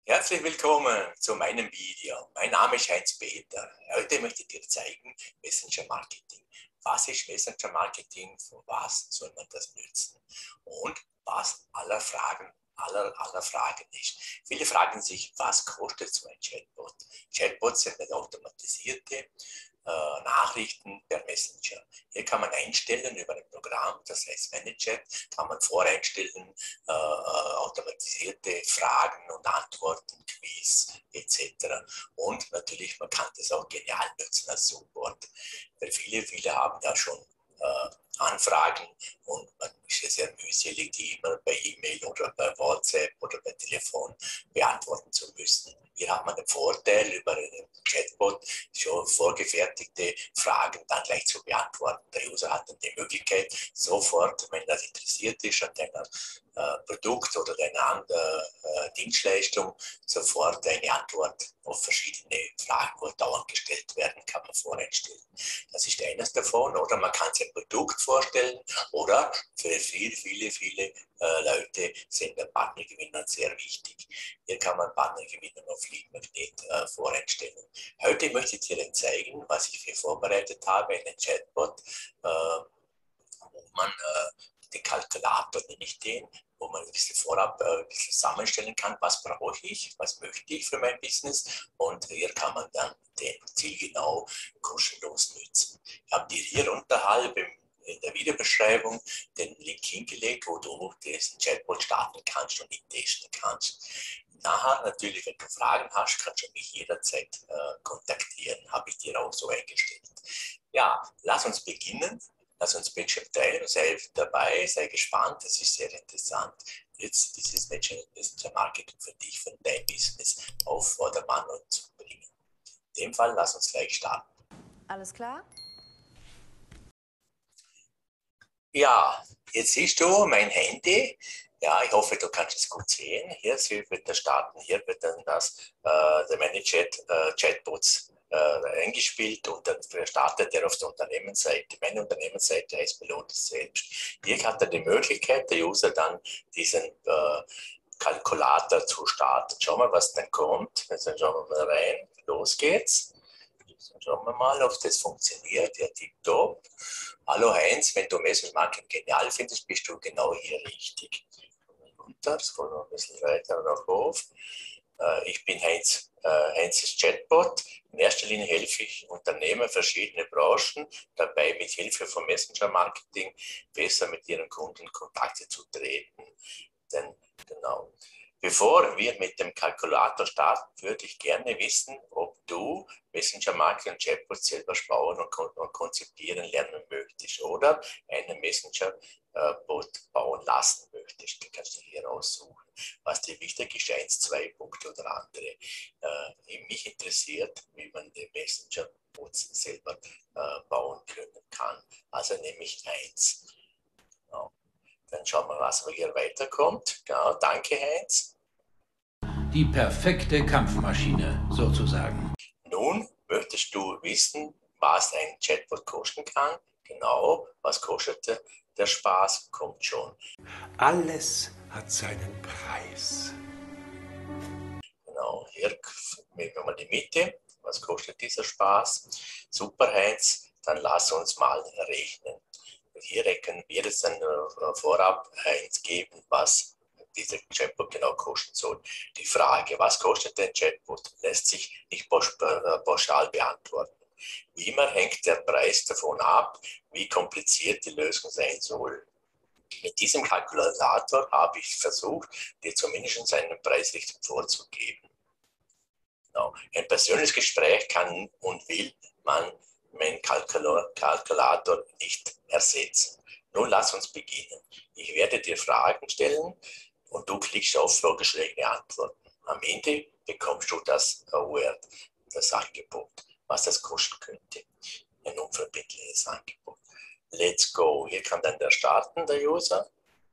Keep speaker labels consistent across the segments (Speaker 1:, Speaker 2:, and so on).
Speaker 1: Herzlich willkommen zu meinem Video. Mein Name ist Heinz-Peter. Heute möchte ich dir zeigen, Messenger Marketing. Was ist Messenger Marketing? Für was soll man das nutzen? Und was aller Fragen ist. Viele fragen sich, was kostet so ein Chatbot? Chatbots sind automatisierte Nachrichten per Messenger. Hier kann man einstellen über ein Programm, das heißt ManyChat, kann man voreinstellen, automatisierte Fragen und Antworten, Quiz etc. Und natürlich, man kann das auch genial nutzen als Support. Weil viele haben ja schon Anfragen und man ist ja sehr mühselig, die immer bei E-Mail oder bei WhatsApp oder bei Telefon beantworten zu müssen. Hier hat man den Vorteil, über einen Chatbot schon vorgefertigte Fragen dann gleich zu beantworten. Der User hat dann die Möglichkeit, sofort, wenn er interessiert ist an deiner Produkt oder deiner Dienstleistung, sofort eine Antwort auf verschiedene Fragen, die dauernd gestellt werden, kann man voreinstellen. Das ist eines davon. Oder man kann sich ein Produkt vorstellen oder für viele Leute sind der Partnergewinner sehr wichtig. Hier kann man Partnergewinner auf Lead Magnet voreinstellen. Heute möchte ich dir zeigen, was ich hier vorbereitet habe, einen Chatbot, wo man den Kalkulator, nenne ich den, wo man ein bisschen vorab ein bisschen zusammenstellen kann, was brauche ich, was möchte ich für mein Business, und hier kann man dann den zielgenau kostenlos nutzen. Ich habe dir hier unterhalb in der Videobeschreibung den Link hingelegt, wo du diesen Chatbot starten kannst und ihn testen kannst. Nachher natürlich, wenn du Fragen hast, kannst du mich jederzeit kontaktieren, habe ich dir auch so eingestellt. Ja, lass uns beginnen. Lass uns Bildschirm teilen, sei dabei, sei gespannt, das ist sehr interessant. Jetzt dieses Messenger Marketing für dich, für dein Business auf Vordermann zu bringen. In dem Fall, lass uns gleich starten.
Speaker 2: Alles klar?
Speaker 1: Ja, jetzt siehst du mein Handy. Ja, ich hoffe, du kannst es gut sehen. Hier wird das starten, hier wird dann der ManyChat-Chatbots eingespielt und dann startet er auf der Unternehmensseite. Meine Unternehmensseite heißt Belohnt es selbst. Hier hat er die Möglichkeit, der User dann diesen Kalkulator zu starten. Schauen wir, was dann kommt. Also schauen wir mal rein. Los geht's. Dann schauen wir mal, ob das funktioniert. Ja, tipptopp. Hallo Heinz, wenn du Messenger Marketing genial findest, bist du genau hier richtig. Runter, scroll noch ein bisschen weiter nach hoch. Ich bin Heinzes Chatbot. In erster Linie helfe ich Unternehmen verschiedene Branchen dabei, mit Hilfe von Messenger Marketing besser mit ihren Kunden in Kontakte zu treten. Denn genau. Bevor wir mit dem Kalkulator starten, würde ich gerne wissen, ob du Messenger Marketing und Chatbots selber bauen und konzipieren lernen möchtest oder einen Messenger-Bot bauen lassen möchtest. Den kannst du hier aussuchen. Was dir wichtig ist, 1, 2 Punkte oder andere. Mich interessiert, wie man den Messenger-Bots selber bauen können kann. Also nehme ich 1. Genau. Dann schauen wir, was hier weiterkommt. Genau, danke Heinz.
Speaker 3: Die perfekte Kampfmaschine, sozusagen.
Speaker 1: Nun möchtest du wissen, was ein Chatbot kosten kann? Genau, was kostet der Spaß? Kommt schon.
Speaker 4: Alles hat seinen Preis.
Speaker 1: Genau, hier nehmen wir mal die Mitte. Was kostet dieser Spaß? Super Heinz, dann lass uns mal rechnen. Hier können wir jetzt dann vorab eingeben, was dieser Chatbot genau kosten soll. Die Frage, was kostet ein Chatbot, lässt sich nicht pauschal beantworten. Wie immer hängt der Preis davon ab, wie kompliziert die Lösung sein soll. Mit diesem Kalkulator habe ich versucht, dir zumindest eine Preisrichtung vorzugeben. Genau. Ein persönliches Gespräch kann und will man meinen Kalkulator nicht ersetzen. Nun lass uns beginnen. Ich werde dir Fragen stellen und du klickst auf vorgeschlagene Antworten. Am Ende bekommst du das Award, das Angebot, was das kosten könnte. Ein unverbindliches Angebot. Let's go. Hier kann dann der starten, der User.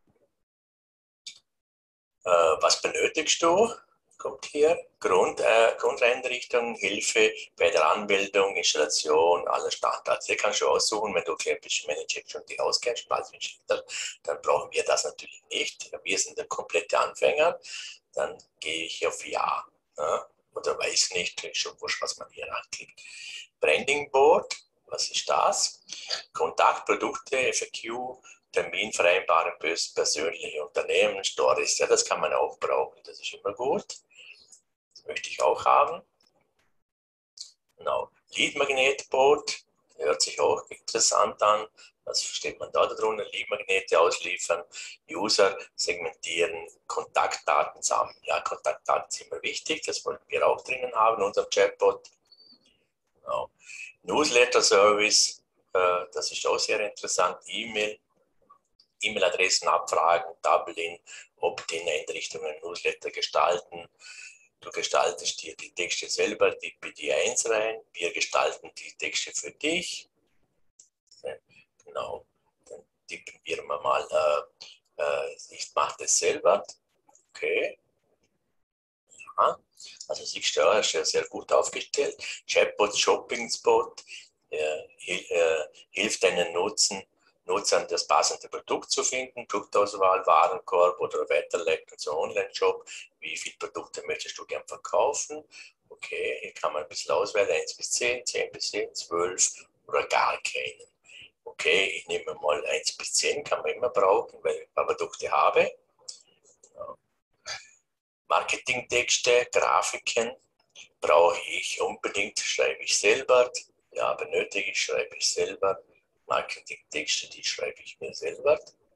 Speaker 1: Was benötigst du? Kommt hier. Grundeinrichtung, Hilfe bei der Anmeldung, Installation, alle Standards. Hier kannst du aussuchen, wenn du Campus Manager schon dich auskennst, dann brauchen wir das natürlich nicht. Wir sind der komplette Anfänger. dann gehe ich auf Ja. Ja, oder weiß nicht, ist schon wurscht, was man hier anklickt. Branding Board, was ist das? Kontaktprodukte, FAQ, Termin vereinbaren, persönliche Unternehmen, Stories, ja, das kann man auch brauchen, das ist immer gut. Das möchte ich auch haben. Genau. Lead-Magnet-Board, hört sich auch interessant an. Was versteht man da darunter? Lead-Magnete ausliefern, User segmentieren, Kontaktdaten sammeln. Ja, Kontaktdaten sind immer wichtig, das wollen wir auch drinnen haben in unserem Chatbot. Genau. Newsletter-Service, das ist auch sehr interessant. E-Mail-Adressen abfragen, Double-In, Opt-in-Einrichtungen, Newsletter gestalten. Du gestaltest dir die Texte selber, die PD1 rein. Wir gestalten die Texte für dich. Genau. Dann tippen wir mal, ich mache das selber. Okay. Ja. Also siehst du, ist ja sehr gut aufgestellt. Chatbot, Shopping-Spot hilft deinen Nutzern das passende Produkt zu finden, Produktauswahl, Warenkorb oder Weiterleitung zum Online-Shop. Wie viele Produkte möchtest du gern verkaufen? Okay, hier kann man ein bisschen auswählen, 1 bis 10, 10 bis 10, 12 oder gar keinen. Okay, ich nehme mal 1 bis 10, kann man immer brauchen, weil ich ein paar Produkte habe. Ja. Marketingtexte, Grafiken brauche ich unbedingt, schreibe ich selber. Ja, benötige ich, schreibe ich selber. Marketingtexte, die schreibe ich mir selber.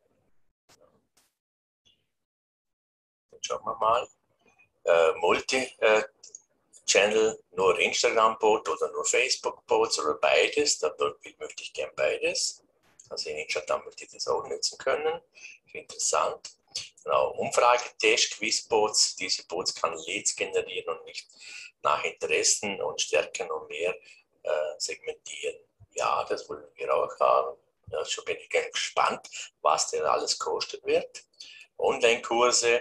Speaker 1: Dann schauen wir mal. Multi-Channel, nur Instagram-Bot oder nur Facebook-Bots oder beides. Da möchte ich gern beides. Also in Instagram möchte ich das auch nutzen können. Interessant. Genau, Umfragetest, Quizbots. Diese Bots kann Leads generieren und nicht nach Interessen und Stärken und mehr segmentieren. Ja, das wollen wir auch haben. Ja, schon bin ich ganz gespannt, was denn alles kosten wird. Online-Kurse.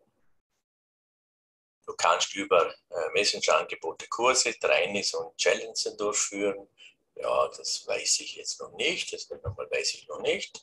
Speaker 1: Du kannst über Messenger-Angebote Kurse, Trainings und Challenges durchführen. Ja, das weiß ich jetzt noch nicht. Das weiß ich noch nicht.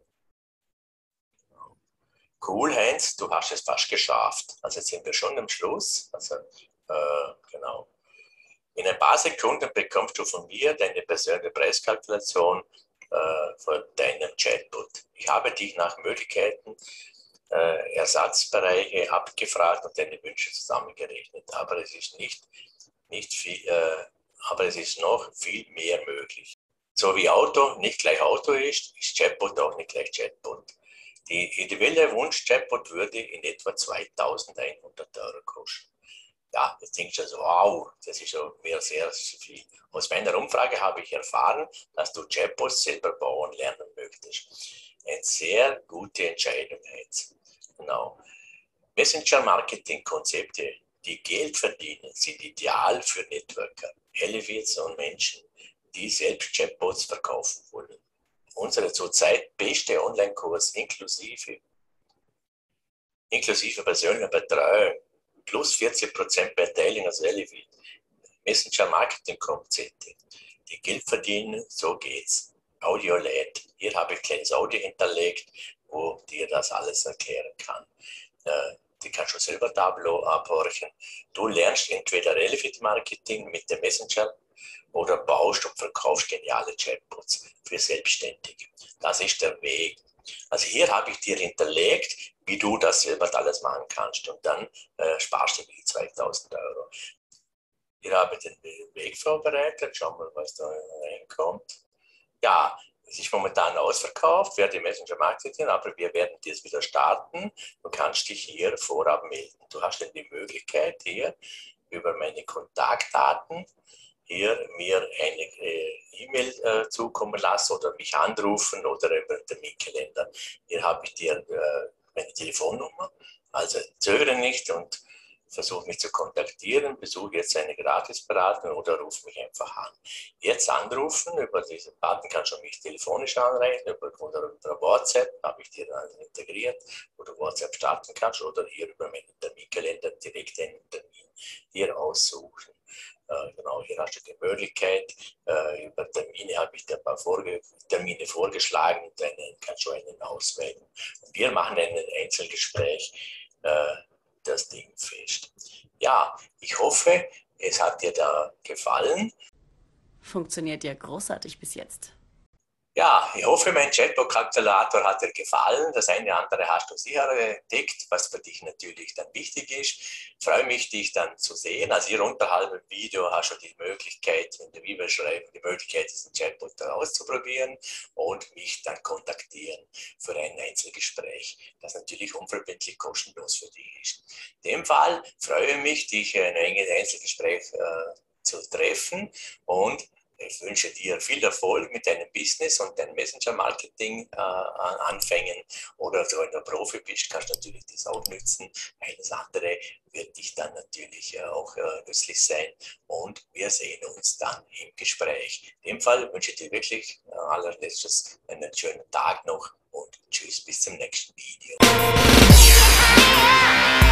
Speaker 1: Cool, Heinz, du hast es fast geschafft. Also jetzt sind wir schon am Schluss. Also, genau. In ein paar Sekunden bekommst du von mir deine persönliche Preiskalkulation von deinem Chatbot. Ich habe dich nach Möglichkeiten, Ersatzbereiche abgefragt und deine Wünsche zusammengerechnet. Aber es ist nicht viel, aber es ist noch viel mehr möglich. So wie Auto nicht gleich Auto ist Chatbot auch nicht gleich Chatbot. Die individuelle Wunsch-Chatbot würde in etwa 2.100 Euro kosten. Ja, jetzt denkst du also, wow, das ist schon mir sehr viel. Aus meiner Umfrage habe ich erfahren, dass du Chatbots selber bauen lernen möchtest. Eine sehr gute Entscheidung jetzt. Genau. Messenger-Marketing-Konzepte, die Geld verdienen, sind ideal für Networker, Elevates und Menschen, die selbst Chatbots verkaufen wollen. Unsere zurzeit beste Online-Kurs inklusive persönlicher Betreuung plus 40% Beteiligung als Elevate. Messenger-Marketing-Konzepte, die Geld verdienen, so geht's. Audio-Lad, hier habe ich ein kleines Audio hinterlegt, wo dir das alles erklären kann. Die kannst du selber Tableau abhorchen. Du lernst entweder Relevant Marketing mit dem Messenger oder baust und verkaufst geniale Chatbots für Selbstständige. Das ist der Weg. Also hier habe ich dir hinterlegt, wie du das selber alles machen kannst und dann sparst du die 2.000 Euro. Hier habe ich den Weg vorbereitet. Schauen wir, was da reinkommt. Ja, es ist momentan ausverkauft für die Messenger Marketing, aber wir werden das wieder starten. Du kannst dich hier vorab melden. Du hast dann die Möglichkeit hier über meine Kontaktdaten hier mir eine E-Mail zukommen lassen oder mich anrufen oder über den Terminkalender. Hier habe ich dir meine Telefonnummer. Also zögere nicht und versuche mich zu kontaktieren, besuche jetzt eine Gratisberatung oder ruf mich einfach an. Jetzt anrufen, über diese Daten kannst du mich telefonisch anreichen oder über WhatsApp, habe ich dir dann integriert, wo du WhatsApp starten kannst oder hier über meinen Terminkalender direkt einen Termin hier aussuchen. Genau, hier hast du die Möglichkeit, über Termine habe ich dir ein paar Termine vorgeschlagen, dann kannst du einen auswählen. Und wir machen ein Einzelgespräch, das Ding fest. Ja, ich hoffe, es hat dir da gefallen.
Speaker 2: Funktioniert ja großartig bis jetzt.
Speaker 1: Ja, ich hoffe, mein Chatbot-Kalkulator hat dir gefallen. Das eine oder andere hast du sicher entdeckt, was für dich natürlich dann wichtig ist. Ich freue mich, dich dann zu sehen. Also hier unterhalb im Video hast du die Möglichkeit, in der E-Mail-Schreibung, die Möglichkeit, diesen Chatbot auszuprobieren und mich dann kontaktieren für ein Einzelgespräch, das natürlich unverbindlich kostenlos für dich ist. In dem Fall freue ich mich, dich in einem Einzelgespräch zu treffen und ich wünsche dir viel Erfolg mit deinem Business und deinem Messenger-Marketing anfangen. Oder wenn du ein Profi bist, kannst du natürlich das auch nutzen. Alles andere wird dich dann natürlich auch nützlich sein. Und wir sehen uns dann im Gespräch. In dem Fall wünsche ich dir wirklich allerletztes einen schönen Tag noch und tschüss, bis zum nächsten Video.